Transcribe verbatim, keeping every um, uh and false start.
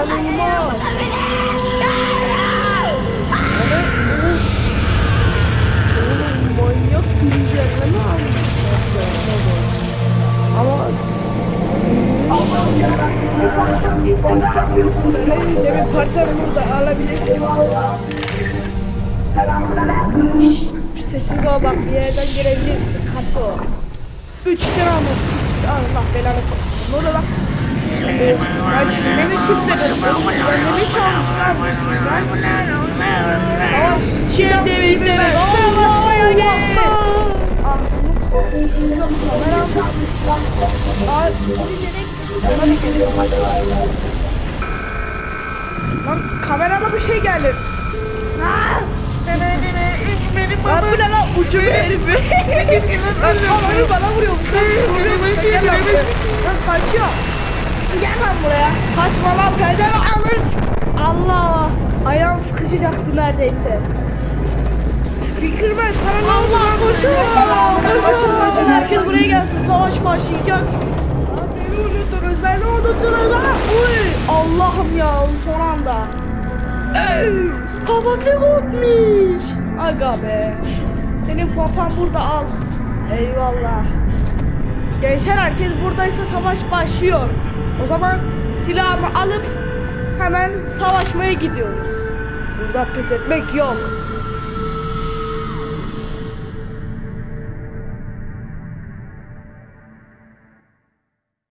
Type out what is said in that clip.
İnanılmaz. Oğlum manyak güncelleme almışlar. Ama neyse bir parçanı burada alabilirsin. Şşş, sessiz ol bak, bir yerden girebilir. Dikkatli ol. Üç tane almış. Üç tane, Allah belanı koysun. Ne oldu lan? Ben çilemi kilitledim. Çilemi çalmışlar bu çilem. Savaş. Şimdi bitti. Savaşmaya gel. Ah bunu. İsmi kamera. Aa ikimiz yere gittik. Lan kamerada bir şey geldi. Aaa. Lan bu ne lan, ucu bir herifi. Lan bana vuruyormuş. Lan kaçıyor. Gel lan buraya. Kaçma lan, perdemi alırsın. Allah. Ayağım sıkışacaktı neredeyse. Speakerman sana ne oldu? Allah koşuyor. Kaçın kaçın, herkes buraya gelsin, savaş başlayacak. Lan beni unuttunuz, beni unuttunuz ha. Uy. Allah'ım ya, son anda. Ey, kafası kopmuş. Aga be. Senin papan burada, al. Eyvallah. Gençler, herkes buradaysa savaş başlıyor. O zaman silahımı alıp hemen savaşmaya gidiyoruz. Buradan pes etmek yok.